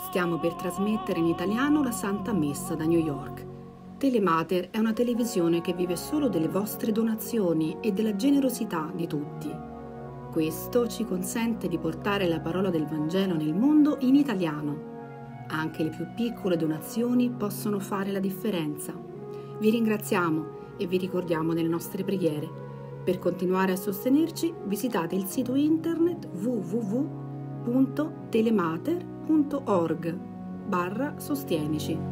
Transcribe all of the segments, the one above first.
Stiamo per trasmettere in italiano la Santa Messa da New York. Telemater è una televisione che vive solo delle vostre donazioni e della generosità di tutti. Questo ci consente di portare la parola del Vangelo nel mondo in italiano. Anche le più piccole donazioni possono fare la differenza. Vi ringraziamo e vi ricordiamo nelle nostre preghiere. Per continuare a sostenerci, visitate il sito internet www.telemater.org/sostienici.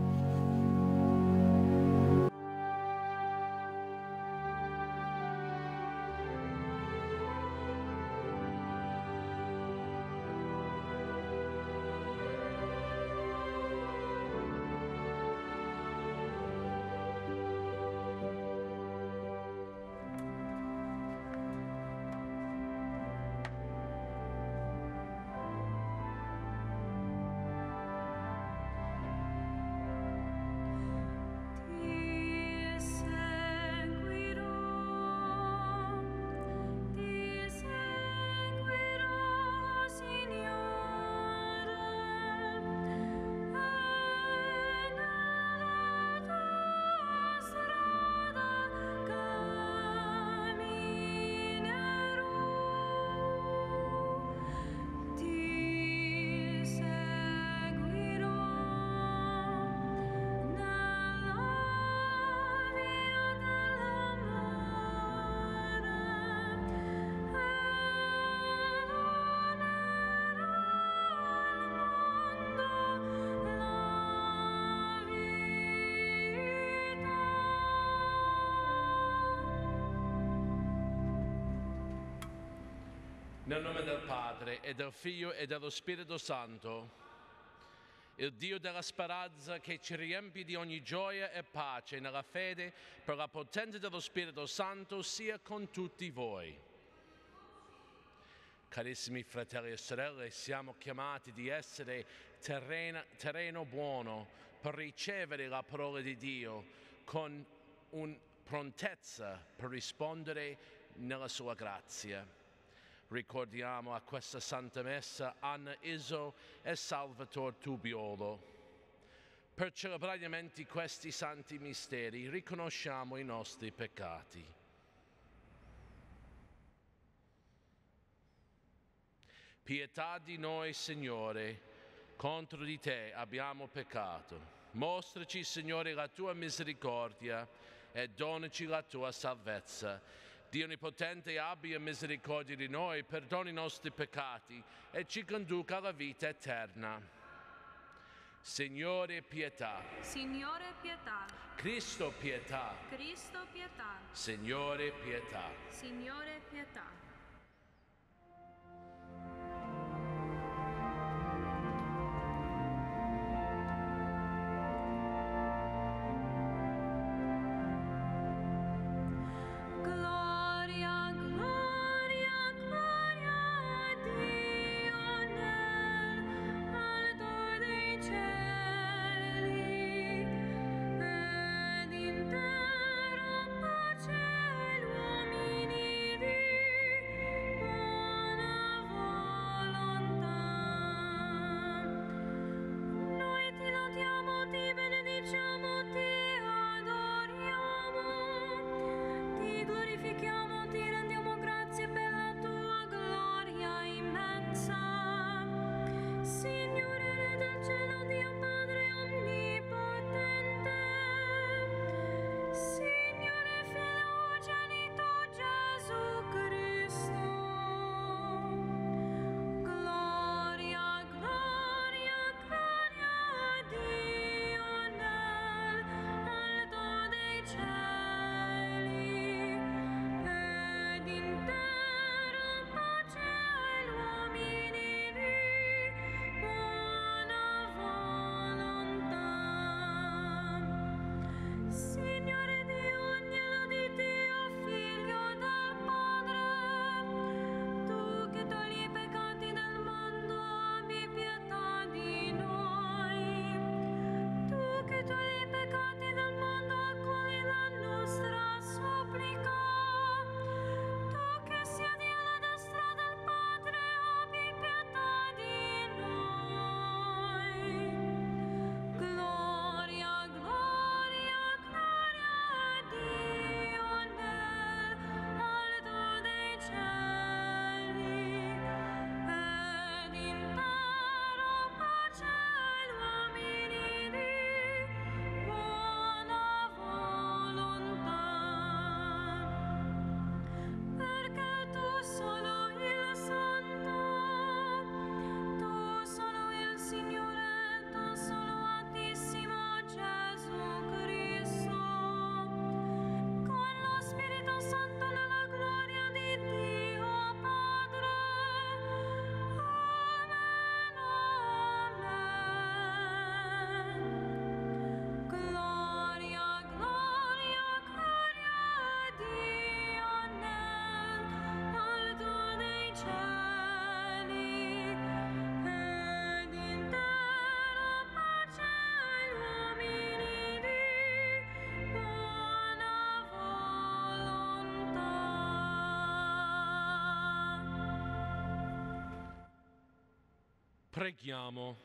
Nel nome del Padre, e del Figlio, e dello Spirito Santo, il Dio della speranza che ci riempie di ogni gioia e pace nella fede per la potenza dello Spirito Santo sia con tutti voi. Carissimi fratelli e sorelle, siamo chiamati di essere terreno buono per ricevere la parola di Dio con prontezza per rispondere nella sua grazia. Ricordiamo a questa Santa Messa Anna Iso e Salvatore Tubiolo. Per celebrare questi santi misteri riconosciamo i nostri peccati. Pietà di noi, Signore, contro di te abbiamo peccato. Mostraci, Signore, la tua misericordia e donaci la tua salvezza. Dio Onnipotente abbia misericordia di noi, perdoni i nostri peccati e ci conduca alla vita eterna. Signore, pietà. Signore, pietà. Cristo, pietà. Cristo, pietà. Signore, pietà. Signore, pietà. Pace, uomini Preghiamo.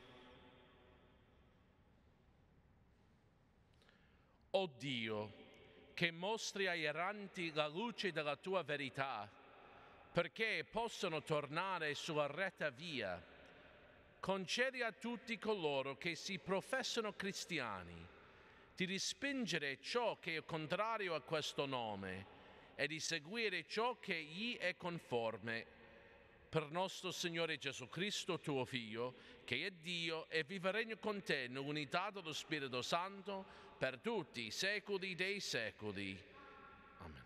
O Dio, che mostri ai erranti la luce della tua verità, perché possano tornare sulla retta via, concedi a tutti coloro che si professano cristiani di respingere ciò che è contrario a questo nome e di seguire ciò che gli è conforme. Per nostro Signore Gesù Cristo, tuo Figlio, che è Dio e vive e regna con te nell'unità dello Spirito Santo per tutti i secoli dei secoli. Amen.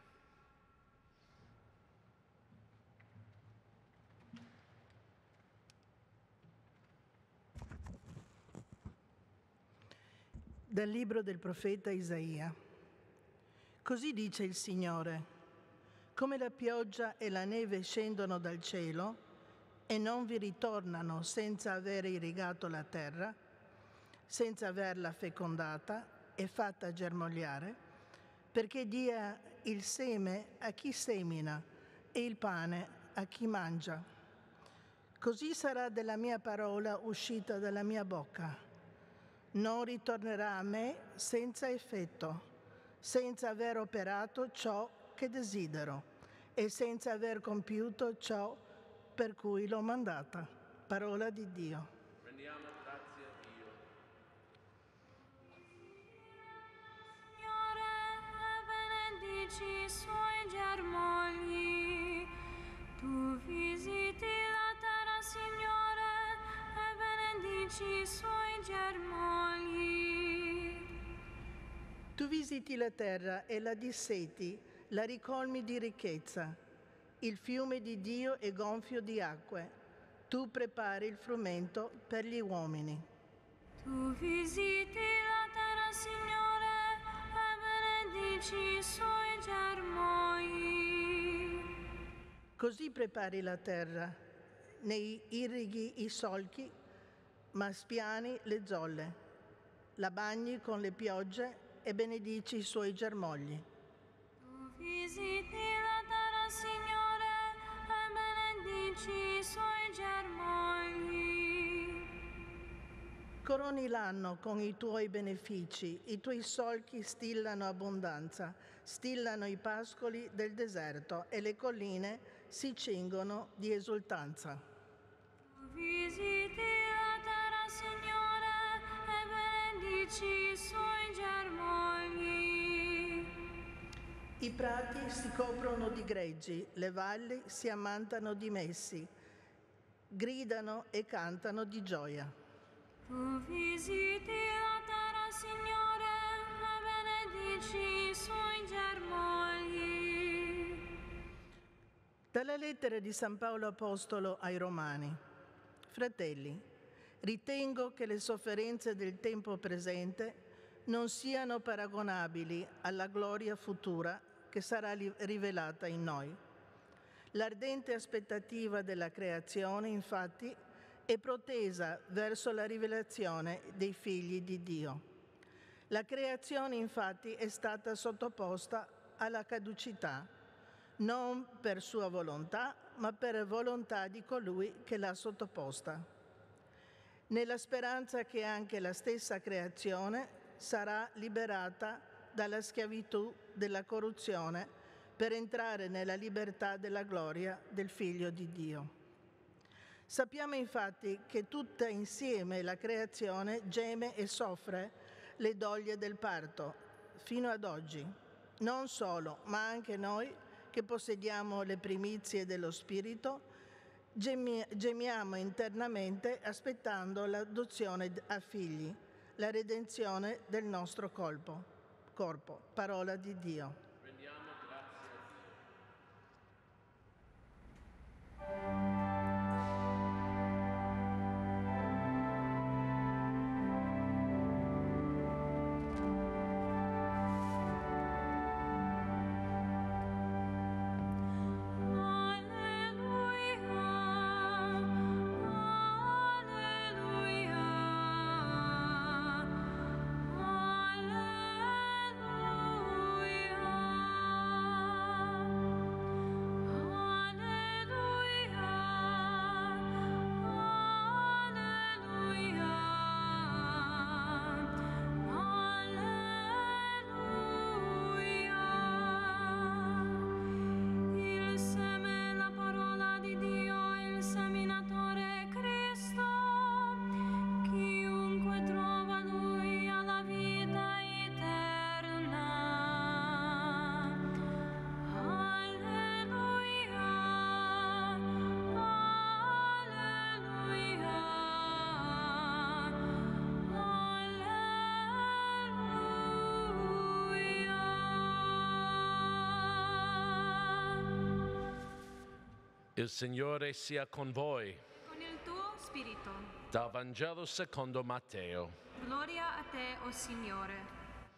Dal libro del profeta Isaia. Così dice il Signore: come la pioggia e la neve scendono dal cielo e non vi ritornano senza aver irrigato la terra, senza averla fecondata e fatta germogliare, perché dia il seme a chi semina e il pane a chi mangia. Così sarà della mia parola uscita dalla mia bocca. Non ritornerà a me senza effetto, senza aver operato ciò che desidero e senza aver compiuto ciò per cui l'ho mandata. Parola di Dio. Rendiamo grazie a Dio. Signore, benedici i suoi germogli. Tu visiti la terra, Signore, e benedici i suoi germogli. Tu visiti la terra e la disseti, la ricolmi di ricchezza. Il fiume di Dio è gonfio di acque. Tu prepari il frumento per gli uomini. Tu visiti la terra, Signore, e benedici i suoi germogli. Così prepari la terra, ne irrighi i solchi, ma spiani le zolle. La bagni con le piogge e benedici i suoi germogli. Tu visiti la terra, Signore, e benedici i suoi germogli. Coroni l'anno con i tuoi benefici, i tuoi solchi stillano abbondanza, stillano i pascoli del deserto e le colline si cingono di esultanza. Tu visiti la terra, Signore, e benedici i suoi germogli. I prati si coprono di greggi, le valli si ammantano di messi, gridano e cantano di gioia. Tu visiti la terra, Signore, e benedici i suoi germogli. Dalla lettera di San Paolo Apostolo ai Romani. Fratelli, ritengo che le sofferenze del tempo presente non siano paragonabili alla gloria futura che sarà rivelata in noi. L'ardente aspettativa della creazione, infatti, è protesa verso la rivelazione dei figli di Dio. La creazione, infatti, è stata sottoposta alla caducità, non per sua volontà, ma per volontà di colui che l'ha sottoposta, nella speranza che anche la stessa creazione sarà liberata dalla schiavitù della corruzione per entrare nella libertà della gloria del Figlio di Dio. Sappiamo infatti che tutta insieme la creazione geme e soffre le doglie del parto fino ad oggi. Non solo, ma anche noi che possediamo le primizie dello Spirito, gemiamo internamente aspettando l'adozione a figli, la redenzione del nostro corpo. Parola di Dio. Rendiamo grazie a Dio. Alleluia. Il Signore sia con voi. Con il tuo spirito. Dal Vangelo secondo Matteo. Gloria a te, o Signore.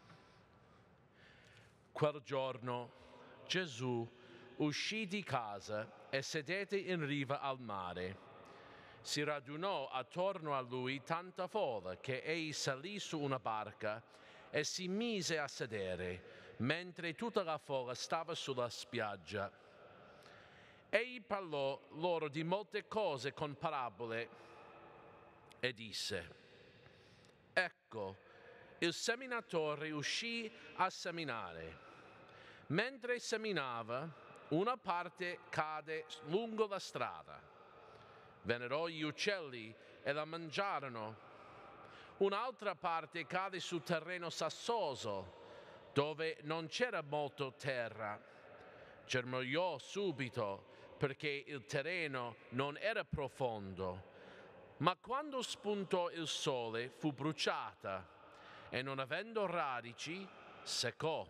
Quel giorno Gesù uscì di casa e sedette in riva al mare. Si radunò attorno a lui tanta folla che egli salì su una barca e si mise a sedere, mentre tutta la folla stava sulla spiaggia. Egli parlò loro di molte cose con parabole e disse: Ecco, il seminatore uscì a seminare. Mentre seminava, una parte cade lungo la strada. Vennero gli uccelli e la mangiarono. Un'altra parte cade su terreno sassoso, dove non c'era molto terra. Germogliò subito, perché il terreno non era profondo. Ma quando spuntò il sole fu bruciata e non avendo radici seccò.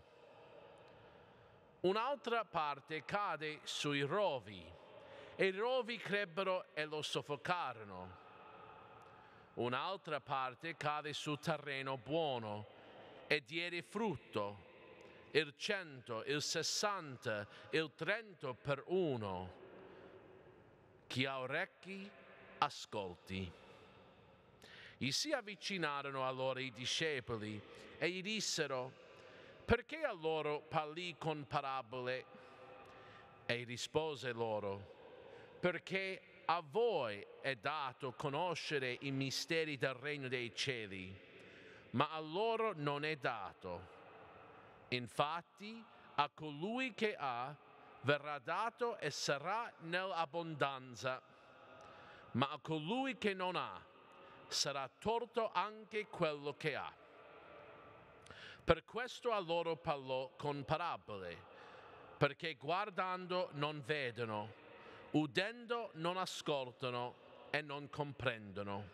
Un'altra parte cade sui rovi e i rovi crebbero e lo soffocarono. Un'altra parte cade su terreno buono e diede frutto, il 100, il 60, il 30 per uno. Chi ha orecchi, ascolti. Gli si avvicinarono allora i discepoli e gli dissero: perché a loro parli con parabole? E rispose loro: perché a voi è dato conoscere i misteri del regno dei cieli, ma a loro non è dato. Infatti a colui che ha verrà dato e sarà nell'abbondanza, ma a colui che non ha sarà tolto anche quello che ha. Per questo a loro parlò con parabole, perché guardando non vedono, udendo non ascoltano e non comprendono.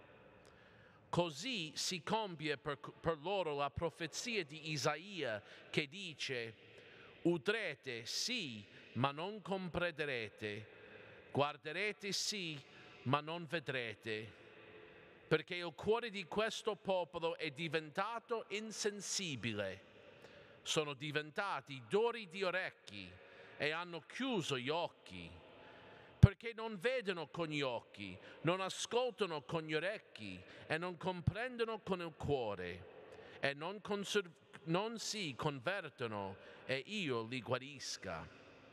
Così si compie per loro la profezia di Isaia che dice: udrete sì, ma non comprenderete, guarderete sì, ma non vedrete. Perché il cuore di questo popolo è diventato insensibile. Sono diventati duri di orecchi e hanno chiuso gli occhi. Perché non vedono con gli occhi, non ascoltano con gli orecchi e non comprendono con il cuore e non si convertono e io li guarisca.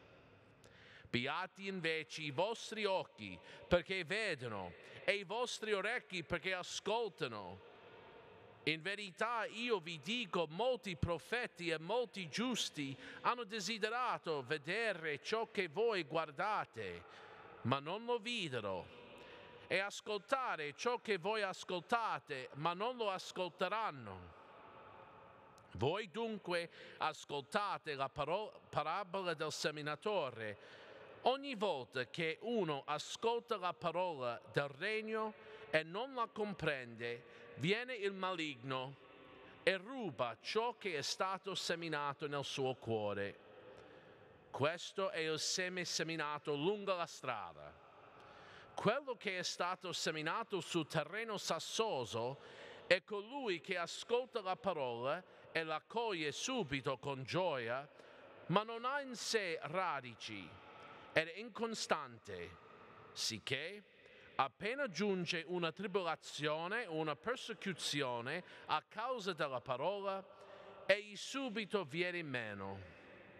Beati invece i vostri occhi perché vedono e i vostri orecchi perché ascoltano. In verità io vi dico, molti profeti e molti giusti hanno desiderato vedere ciò che voi guardate, ma non lo videro, e ascoltare ciò che voi ascoltate, ma non lo ascolteranno. Voi dunque ascoltate la parabola del seminatore. Ogni volta che uno ascolta la parola del regno e non la comprende, viene il maligno e ruba ciò che è stato seminato nel suo cuore. Questo è il seme seminato lungo la strada. Quello che è stato seminato sul terreno sassoso è colui che ascolta la parola e la accoglie subito con gioia, ma non ha in sé radici ed è incostante, sicché appena giunge una tribolazione o una persecuzione a causa della parola, egli subito viene meno.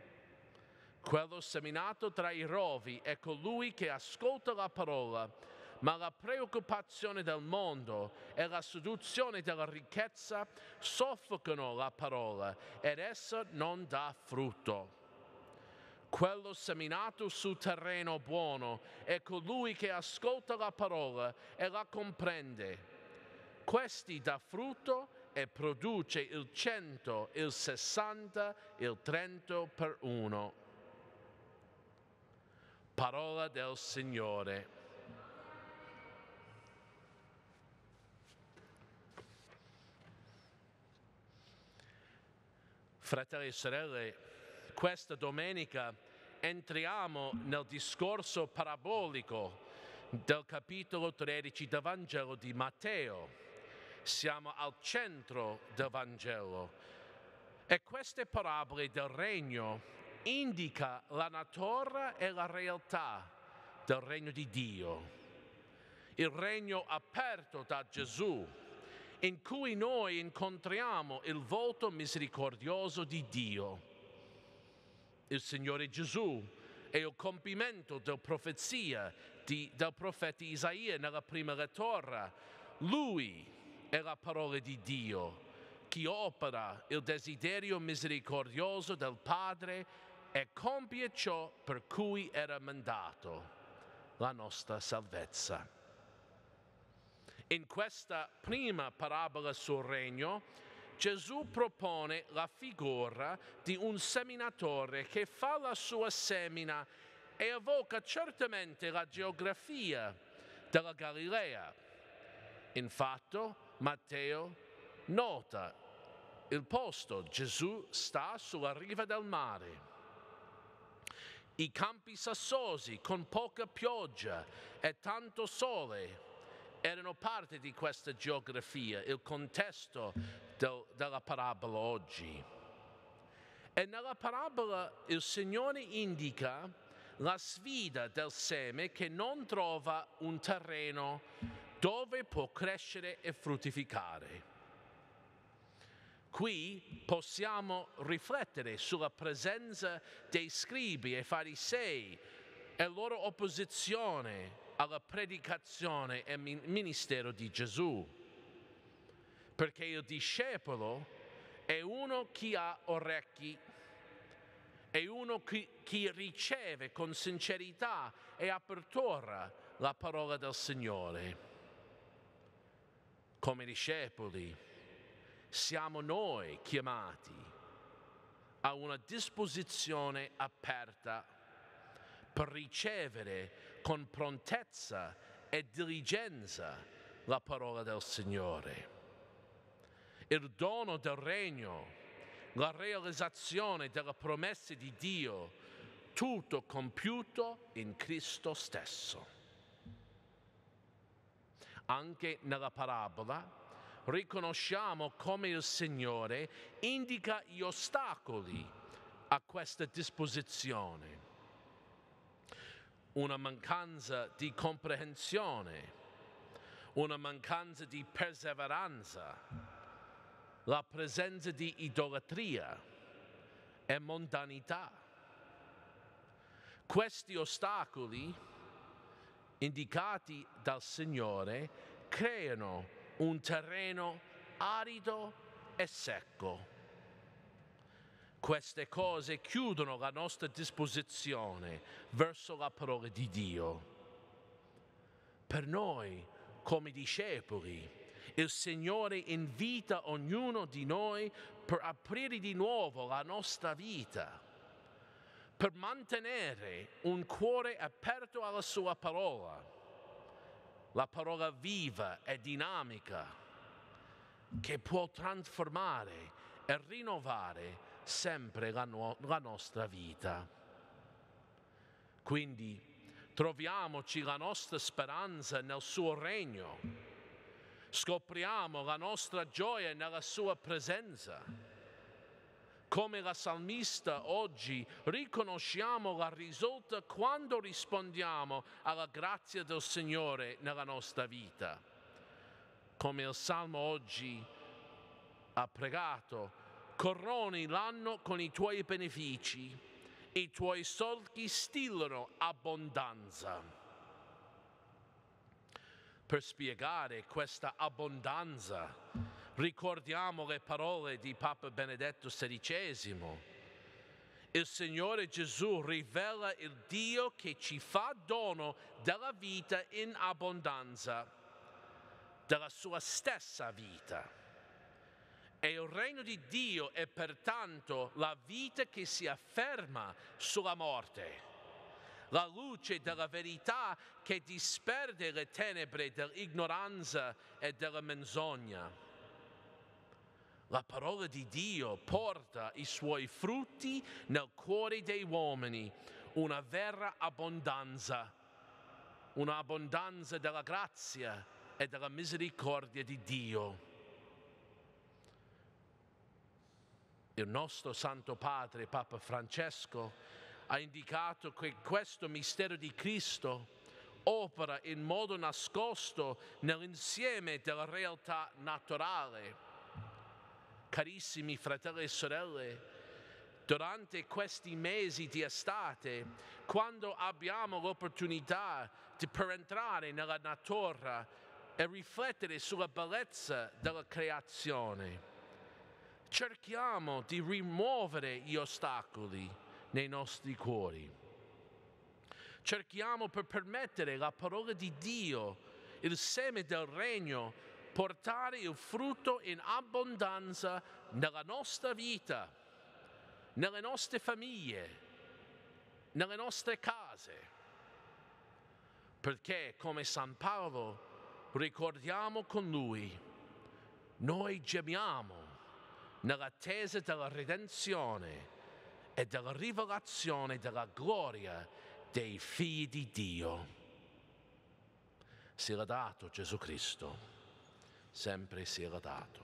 Quello seminato tra i rovi è colui che ascolta la parola, ma la preoccupazione del mondo e la seduzione della ricchezza soffocano la parola ed essa non dà frutto. Quello seminato sul terreno buono è colui che ascolta la parola e la comprende. Questi dà frutto e produce il 100, il 60, il 30 per uno. Parola del Signore. Fratelli e sorelle, questa domenica entriamo nel discorso parabolico del capitolo 13 del Vangelo di Matteo. Siamo al centro del Vangelo e queste parabole del regno indica la natura e la realtà del regno di Dio. Il regno aperto da Gesù, in cui noi incontriamo il volto misericordioso di Dio. Il Signore Gesù è il compimento della profezia del profeta Isaia nella prima lettura. Lui è la parola di Dio, che opera il desiderio misericordioso del Padre e compie ciò per cui era mandato, la nostra salvezza. In questa prima parabola sul regno, Gesù propone la figura di un seminatore che fa la sua semina e evoca certamente la geografia della Galilea. Infatti, Matteo nota il posto: Gesù sta sulla riva del mare. I campi sassosi con poca pioggia e tanto sole erano parte di questa geografia, il contesto della parabola oggi. E nella parabola il Signore indica la sfida del seme che non trova un terreno dove può crescere e fruttificare. Qui possiamo riflettere sulla presenza dei scribi e farisei e loro opposizione alla predicazione e ministero di Gesù, perché il discepolo è uno che ha orecchi, è uno che riceve con sincerità e apertura la parola del Signore. Come discepoli siamo noi chiamati a una disposizione aperta per ricevere con prontezza e diligenza la parola del Signore. Il dono del regno, la realizzazione delle promesse di Dio, tutto compiuto in Cristo stesso. Anche nella parabola riconosciamo come il Signore indica gli ostacoli a questa disposizione. Una mancanza di comprensione, una mancanza di perseveranza, la presenza di idolatria e mondanità. Questi ostacoli indicati dal Signore creano un terreno arido e secco. Queste cose chiudono la nostra disposizione verso la parola di Dio. Per noi, come discepoli, il Signore invita ognuno di noi per aprire di nuovo la nostra vita, per mantenere un cuore aperto alla sua parola, la parola viva e dinamica che può trasformare e rinnovare sempre la nostra vita. Quindi troviamoci la nostra speranza nel suo regno, scopriamo la nostra gioia nella sua presenza. Come la salmista oggi riconosciamo la risulta quando rispondiamo alla grazia del Signore nella nostra vita. Come il Salmo oggi ha pregato: corroni l'anno con i tuoi benefici, i tuoi solchi stillano abbondanza. Per spiegare questa abbondanza, ricordiamo le parole di Papa Benedetto XVI. Il Signore Gesù rivela il Dio che ci fa dono della vita in abbondanza, della sua stessa vita. E il regno di Dio è pertanto la vita che si afferma sulla morte, la luce della verità che disperde le tenebre dell'ignoranza e della menzogna. La parola di Dio porta i suoi frutti nel cuore dei uomini, una vera abbondanza, un'abbondanza della grazia e della misericordia di Dio. Il nostro Santo Padre, Papa Francesco, ha indicato che questo mistero di Cristo opera in modo nascosto nell'insieme della realtà naturale. Carissimi fratelli e sorelle, durante questi mesi di estate, quando abbiamo l'opportunità per entrare nella natura e riflettere sulla bellezza della creazione, cerchiamo di rimuovere gli ostacoli nei nostri cuori. Cerchiamo per permettere la parola di Dio, il seme del regno, portare il frutto in abbondanza nella nostra vita, nelle nostre famiglie, nelle nostre case. Perché, come San Paolo, ricordiamo con lui, noi gemiamo nell'attesa della redenzione e della rivelazione della gloria dei figli di Dio. Sia lodato Gesù Cristo, sempre sia lodato.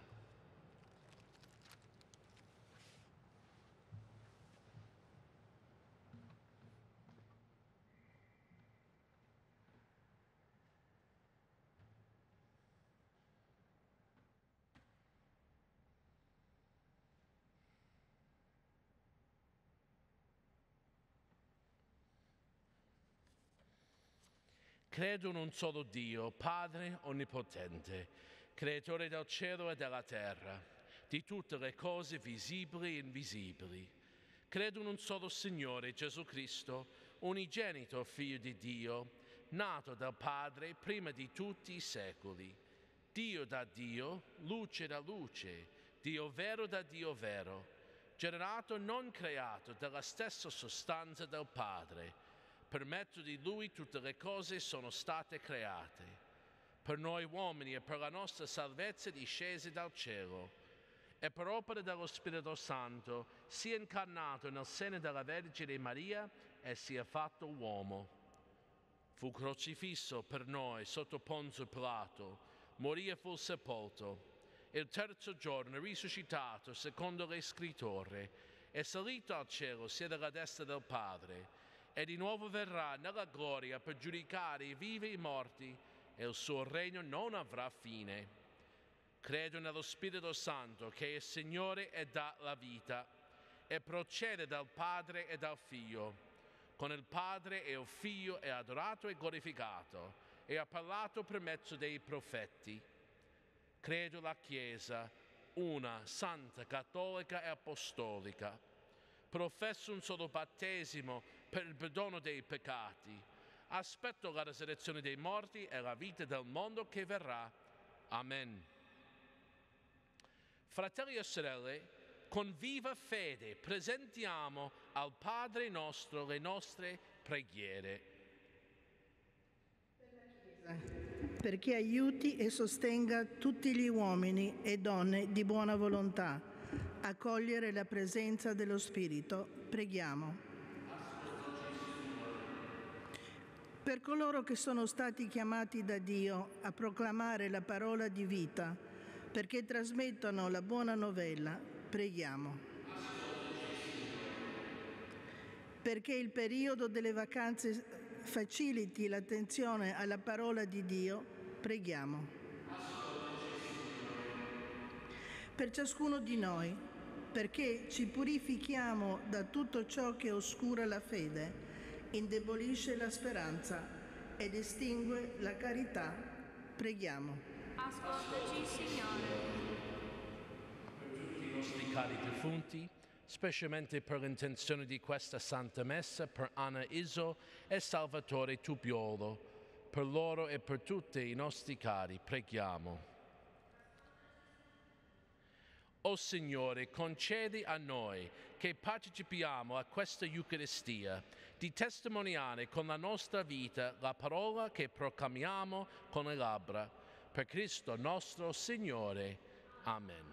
Credo in un solo Dio, Padre Onnipotente, Creatore del cielo e della terra, di tutte le cose visibili e invisibili. Credo in un solo Signore, Gesù Cristo, unigenito Figlio di Dio, nato dal Padre prima di tutti i secoli. Dio da Dio, luce da luce, Dio vero da Dio vero, generato non creato dalla stessa sostanza del Padre. Per mezzo di Lui tutte le cose sono state create. Per noi uomini e per la nostra salvezza discese dal cielo. E per opera dello Spirito Santo si è incarnato nel seno della Vergine Maria e si è fatto uomo. Fu crocifisso per noi sotto Ponzio Pilato, morì e fu sepolto. Il terzo giorno risuscitato secondo le Scritture, è salito al cielo, siede alla destra del Padre, e di nuovo verrà nella gloria per giudicare i vivi e i morti, e il suo regno non avrà fine. Credo nello Spirito Santo, che è il Signore e dà la vita, e procede dal Padre e dal Figlio. Con il Padre e il Figlio è adorato e glorificato, e ha parlato per mezzo dei profeti. Credo la Chiesa, una, santa, cattolica e apostolica. Professo un solo battesimo per il perdono dei peccati. Aspetto la resurrezione dei morti e la vita del mondo che verrà. Amen. Fratelli e sorelle, con viva fede presentiamo al Padre nostro le nostre preghiere. Perché aiuti e sostenga tutti gli uomini e donne di buona volontà a cogliere la presenza dello Spirito, preghiamo. Per coloro che sono stati chiamati da Dio a proclamare la parola di vita, perché trasmettono la buona novella, preghiamo. Perché il periodo delle vacanze faciliti l'attenzione alla parola di Dio, preghiamo. Per ciascuno di noi, perché ci purifichiamo da tutto ciò che oscura la fede, indebolisce la speranza ed estingue la carità, preghiamo. Ascoltaci, Signore. Per tutti i nostri cari defunti, specialmente per l'intenzione di questa Santa Messa, per Anna Iso e Salvatore Tupiolo, per loro e per tutti i nostri cari, preghiamo. O Signore, concedi a noi che partecipiamo a questa Eucaristia di testimoniare con la nostra vita la parola che proclamiamo con le labbra. Per Cristo nostro Signore. Amen.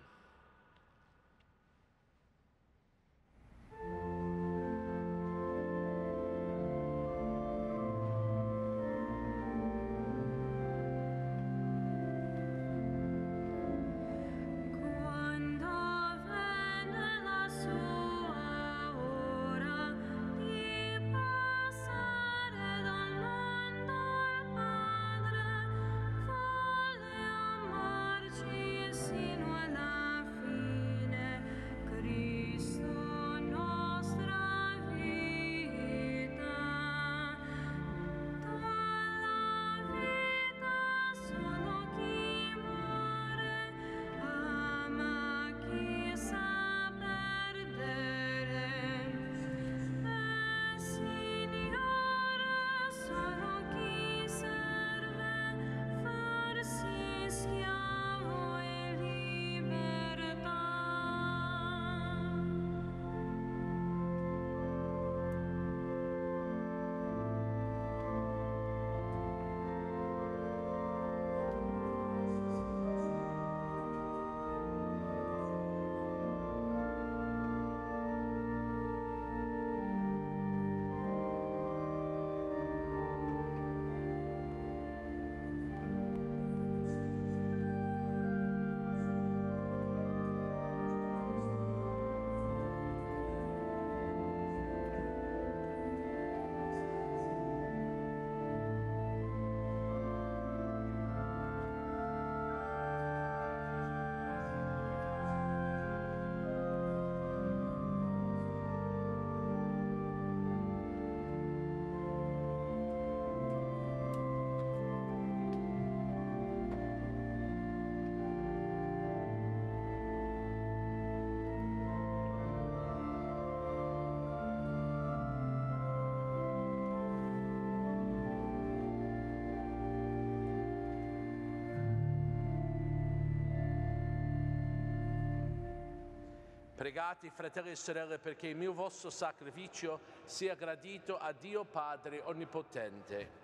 Pregate, fratelli e sorelle, perché il mio vostro sacrificio sia gradito a Dio Padre Onnipotente.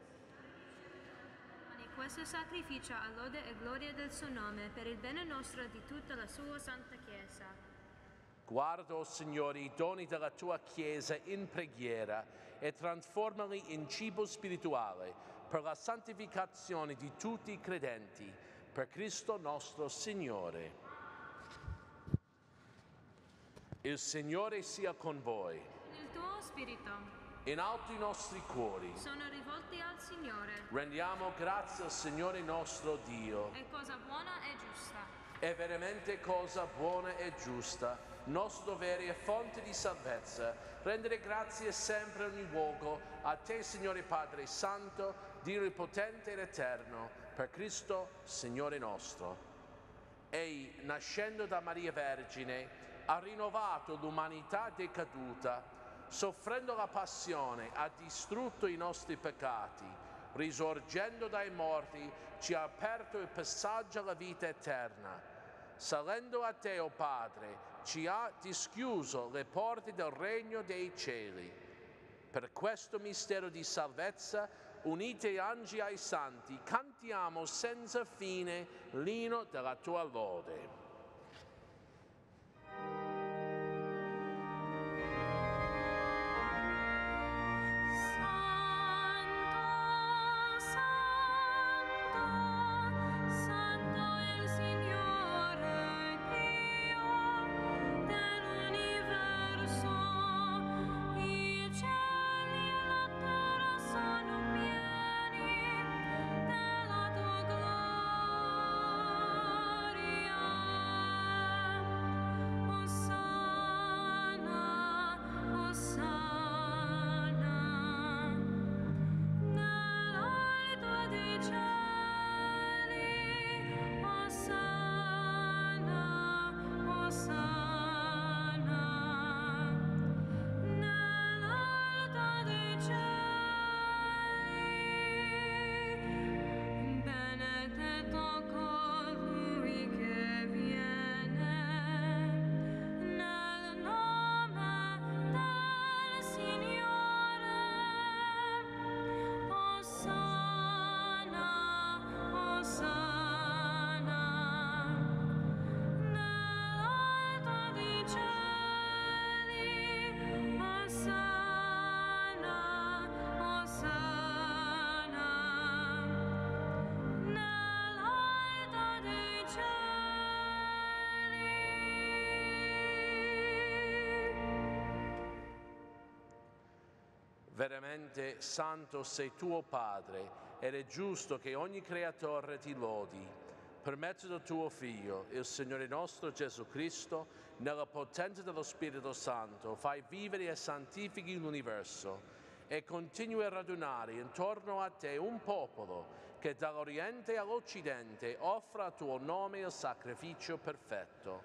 Questo sacrificio a lode e gloria del suo nome, per il bene nostro e di tutta la sua santa Chiesa. Guarda, o Signore, i doni della tua Chiesa in preghiera e trasformali in cibo spirituale per la santificazione di tutti i credenti, per Cristo nostro Signore. Il Signore sia con voi. Il tuo spirito. In alto i nostri cuori. Sono rivolti al Signore. Rendiamo grazie al Signore nostro Dio. È cosa buona e giusta. È veramente cosa buona e giusta, nostro dovere e fonte di salvezza, rendere grazie sempre ogni luogo a te, Signore Padre Santo, Dio potente ed eterno, per Cristo, Signore nostro. Ei, nascendo da Maria Vergine, ha rinnovato l'umanità decaduta, soffrendo la passione, ha distrutto i nostri peccati, risorgendo dai morti, ci ha aperto il passaggio alla vita eterna. Salendo a te, o Padre, ci ha dischiuso le porte del regno dei cieli. Per questo mistero di salvezza, uniti angeli ai santi, cantiamo senza fine l'inno della tua lode. Veramente santo sei tuo Padre, ed è giusto che ogni creatore ti lodi. Per mezzo del tuo Figlio, il Signore nostro Gesù Cristo, nella potenza dello Spirito Santo, fai vivere e santifichi l'universo e continui a radunare intorno a te un popolo che dall'Oriente all'Occidente offra al tuo nome il sacrificio perfetto.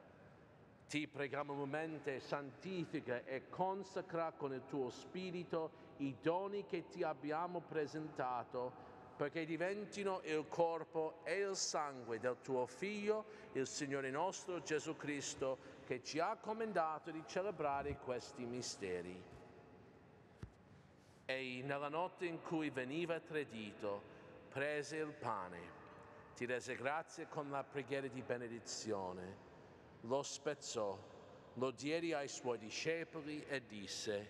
Ti preghiamo umilmente, santifica e consacra con il tuo Spirito i doni che ti abbiamo presentato, perché diventino il corpo e il sangue del tuo Figlio, il Signore nostro Gesù Cristo, che ci ha commendato di celebrare questi misteri. E nella notte in cui veniva tradito, prese il pane, ti rese grazie con la preghiera di benedizione, lo spezzò, lo diede ai suoi discepoli e disse: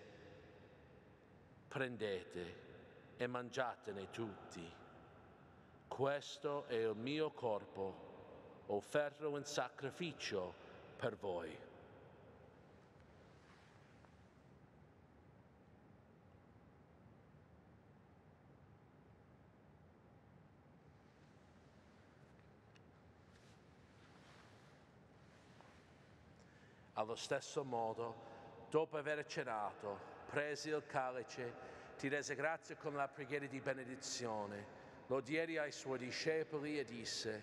prendete e mangiatene tutti. Questo è il mio corpo, offerto in sacrificio per voi. Allo stesso modo, dopo aver cenato, prese il calice, ti rese grazie con la preghiera di benedizione, lo diede ai suoi discepoli e disse: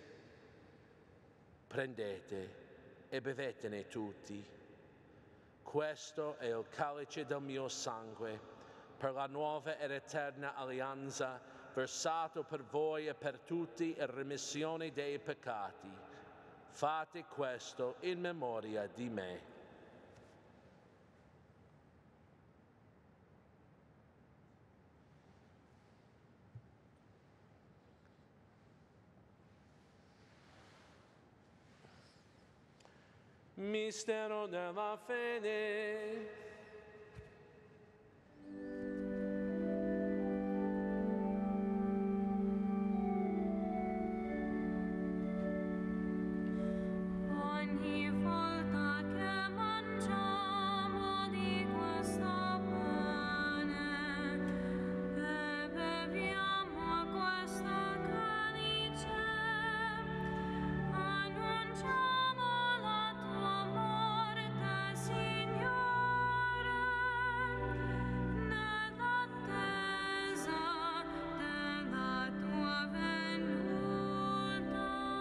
prendete e bevetene tutti. Questo è il calice del mio sangue, per la nuova ed eterna alleanza, versato per voi e per tutti in remissione dei peccati. Fate questo in memoria di me. Mistero della fede. Ogni volta che mangiamo di questo pane e beviamo questo calice, annunciamo la tua morte, Signore, nell'attesa della tua venuta.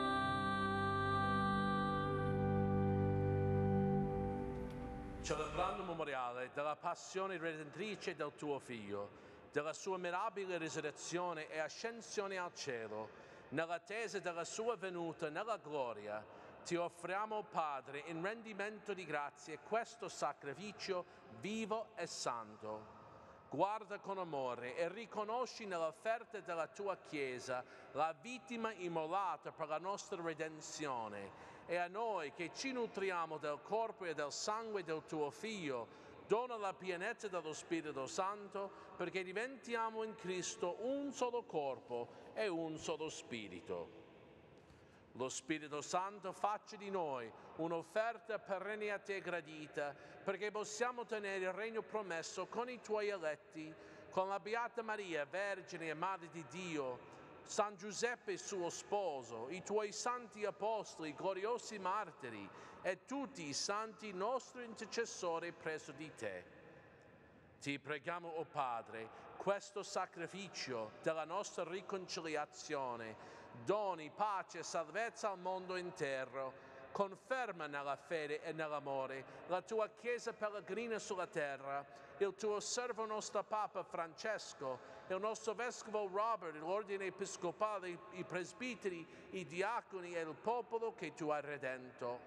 Celebrando il memoriale della passione redentrice del tuo Figlio, della sua mirabile risurrezione e ascensione al cielo, nell'attesa della sua venuta nella gloria, ti offriamo, Padre, in rendimento di grazie questo sacrificio vivo e santo. Guarda con amore e riconosci nell'offerta della tua Chiesa la vittima immolata per la nostra redenzione, e a noi che ci nutriamo del corpo e del sangue del tuo Figlio, dona la pienezza dello Spirito Santo, perché diventiamo in Cristo un solo corpo e un solo Spirito. Lo Spirito Santo faccia di noi un'offerta perenne a te gradita, perché possiamo tenere il regno promesso con i tuoi eletti, con la Beata Maria, Vergine e Madre di Dio, San Giuseppe suo sposo, i tuoi santi apostoli, gloriosi martiri e tutti i santi nostri intercessori presso di te. Ti preghiamo, o Padre, questo sacrificio della nostra riconciliazione doni pace e salvezza al mondo intero. Conferma nella fede e nell'amore la tua Chiesa pellegrina sulla terra, il tuo servo nostro Papa Francesco, il nostro Vescovo Robert, l'ordine episcopale, i presbiteri, i diaconi e il popolo che tu hai redento.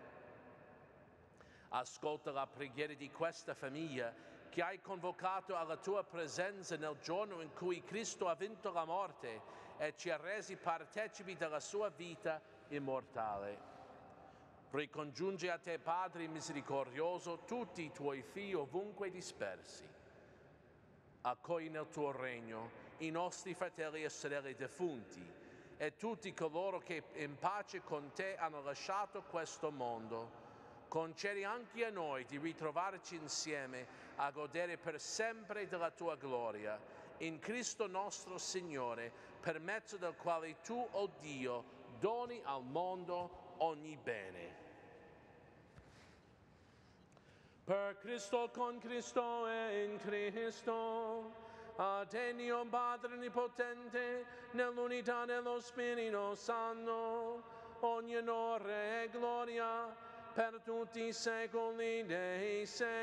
Ascolta la preghiera di questa famiglia che hai convocato alla tua presenza nel giorno in cui Cristo ha vinto la morte e ci ha resi partecipi della sua vita immortale. Ricongiunge a te, Padre misericordioso, tutti i tuoi figli ovunque dispersi. Accogli nel tuo regno i nostri fratelli e sorelle defunti e tutti coloro che in pace con te hanno lasciato questo mondo. Concedi anche a noi di ritrovarci insieme a godere per sempre della tua gloria. In Cristo nostro Signore, per mezzo del quale tu, o Dio, doni al mondo ogni bene. Per Cristo, con Cristo e in Cristo, a te Dio Padre Onnipotente, nell'unità dello Spirito Santo, ogni onore e gloria per tutti i secoli dei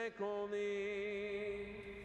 secoli.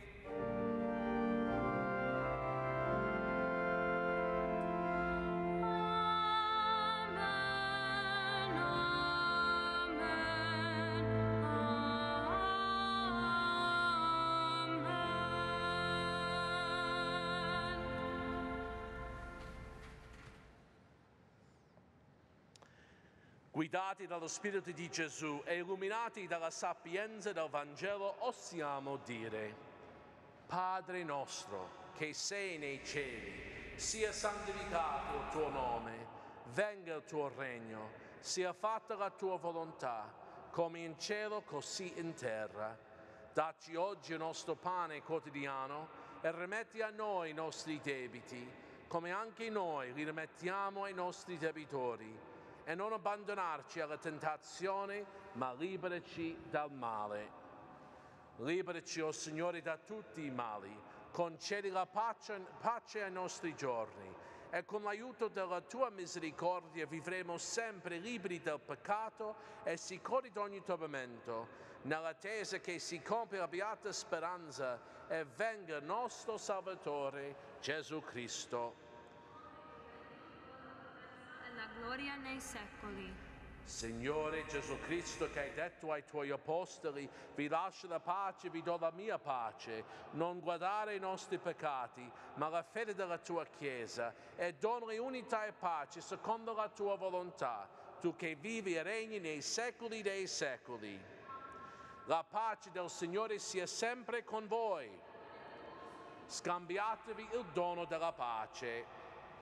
Guidati dallo Spirito di Gesù e illuminati dalla sapienza del Vangelo, osiamo dire: Padre nostro, che sei nei cieli, sia santificato il tuo nome, venga il tuo regno, sia fatta la tua volontà, come in cielo così in terra. Dacci oggi il nostro pane quotidiano e rimetti a noi i nostri debiti, come anche noi li rimettiamo ai nostri debitori. E non abbandonarci alla tentazione, ma liberaci dal male. Liberaci, o Signore, da tutti i mali, concedi la pace ai nostri giorni, e con l'aiuto della tua misericordia vivremo sempre liberi del peccato e sicuri di ogni tormento, nell'attesa che si compia la beata speranza e venga il nostro Salvatore Gesù Cristo. La gloria nei secoli. Signore Gesù Cristo, che hai detto ai tuoi apostoli, vi lascio la pace, vi do la mia pace, non guardare i nostri peccati, ma la fede della tua Chiesa, e doni unità e pace secondo la tua volontà, tu che vivi e regni nei secoli dei secoli. La pace del Signore sia sempre con voi. Scambiatevi il dono della pace.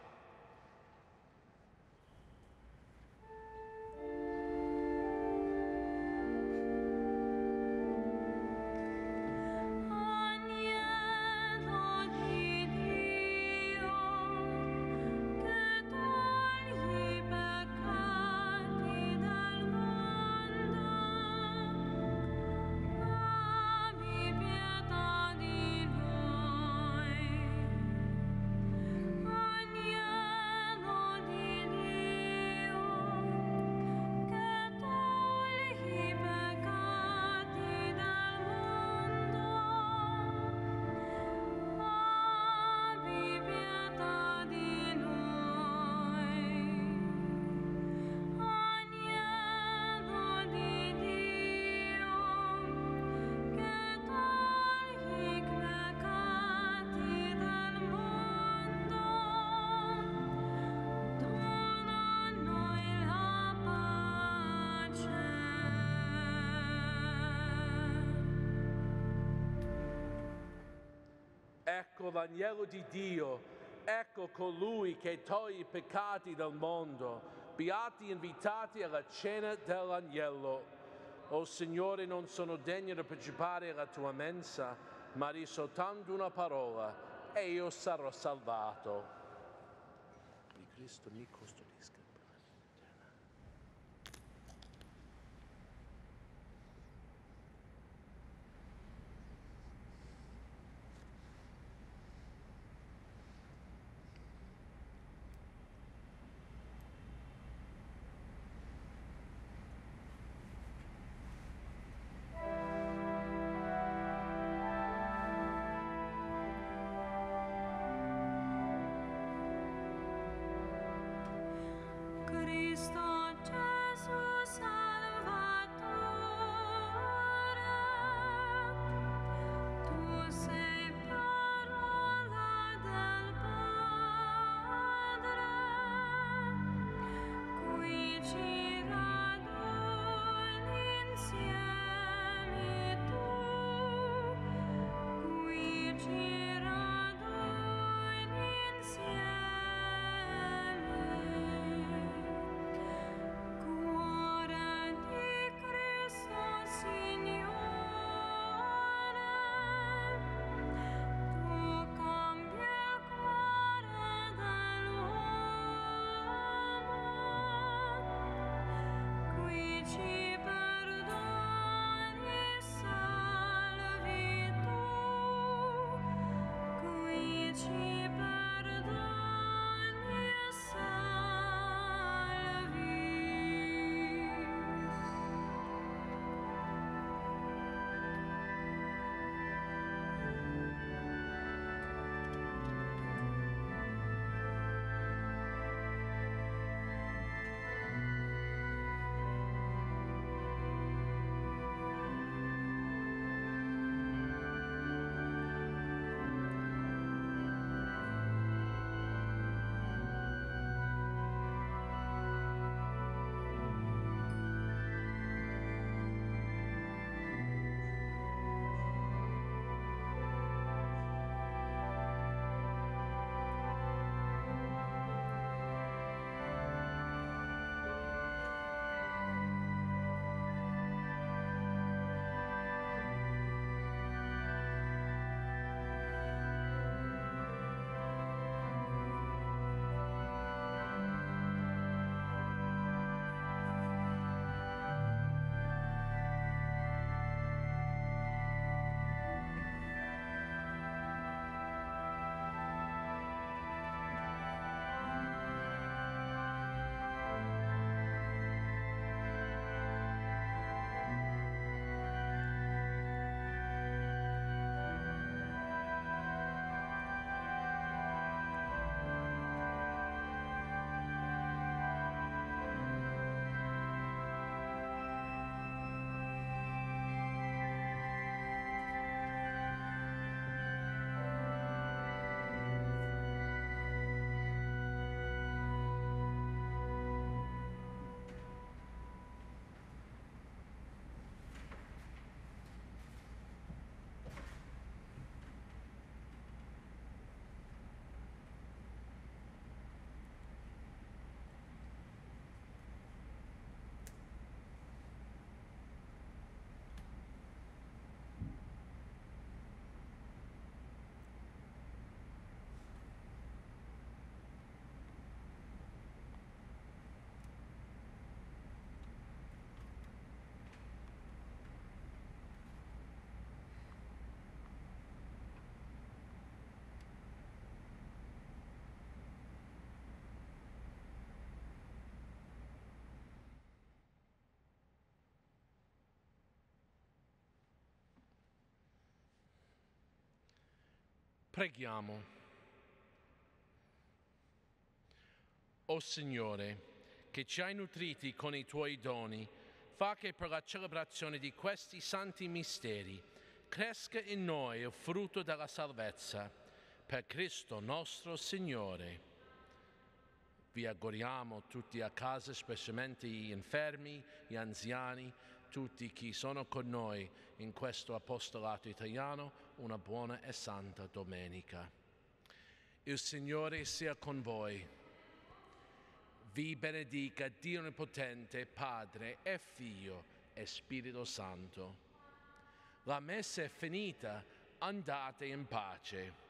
Ecco l'agnello di Dio, ecco colui che toglie i peccati del mondo. Beati invitati alla cena dell'agnello. O Signore, non sono degno di partecipare alla tua mensa, ma di soltanto una parola, e io sarò salvato. Di Cristo mi custodisca. Cristo Gesù Salvatore, tu sei parola del Padre, qui ci raduni insieme tu, qui ci raduni insieme. Cuore di Cristo Signore, tu cambi il cuore dell'uomo, qui ci perdoni e salvi tu, qui ci perdoni e salvi. Preghiamo. O Signore, che ci hai nutriti con i tuoi doni, fa che per la celebrazione di questi santi misteri cresca in noi il frutto della salvezza. Per Cristo nostro Signore. Vi auguriamo tutti a casa, specialmente gli infermi, gli anziani, tutti chi sono con noi in questo apostolato italiano, una buona e santa domenica. Il Signore sia con voi. Vi benedica Dio Onnipotente, Padre e Figlio e Spirito Santo. La messa è finita, andate in pace.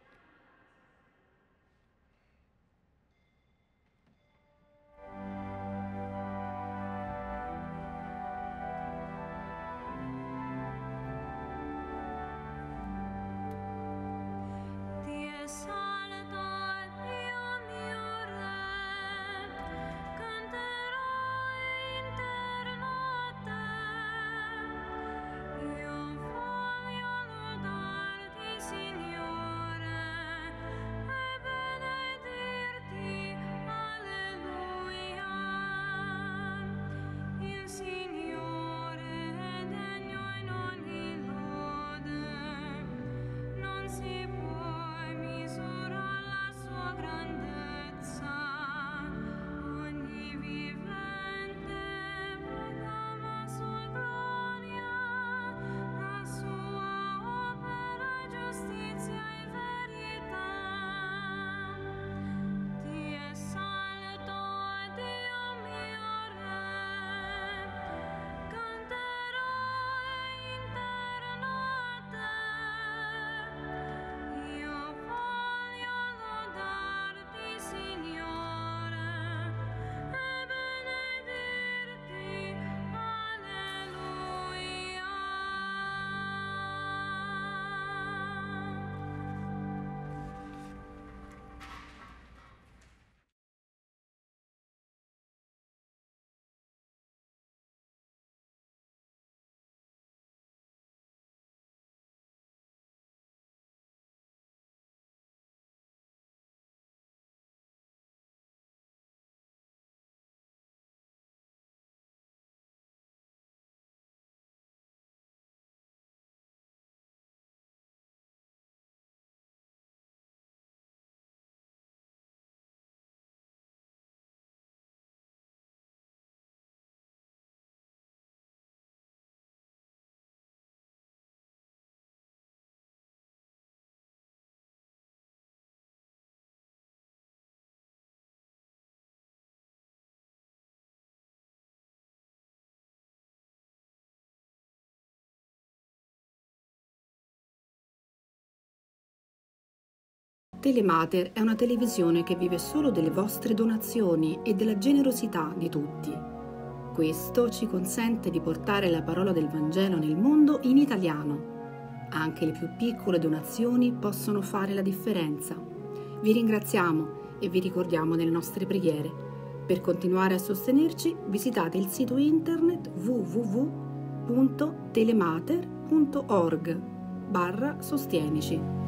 Telemater è una televisione che vive solo delle vostre donazioni e della generosità di tutti. Questo ci consente di portare la parola del Vangelo nel mondo in italiano. Anche le più piccole donazioni possono fare la differenza. Vi ringraziamo e vi ricordiamo nelle nostre preghiere. Per continuare a sostenerci, visitate il sito internet www.telemater.org/sostienici.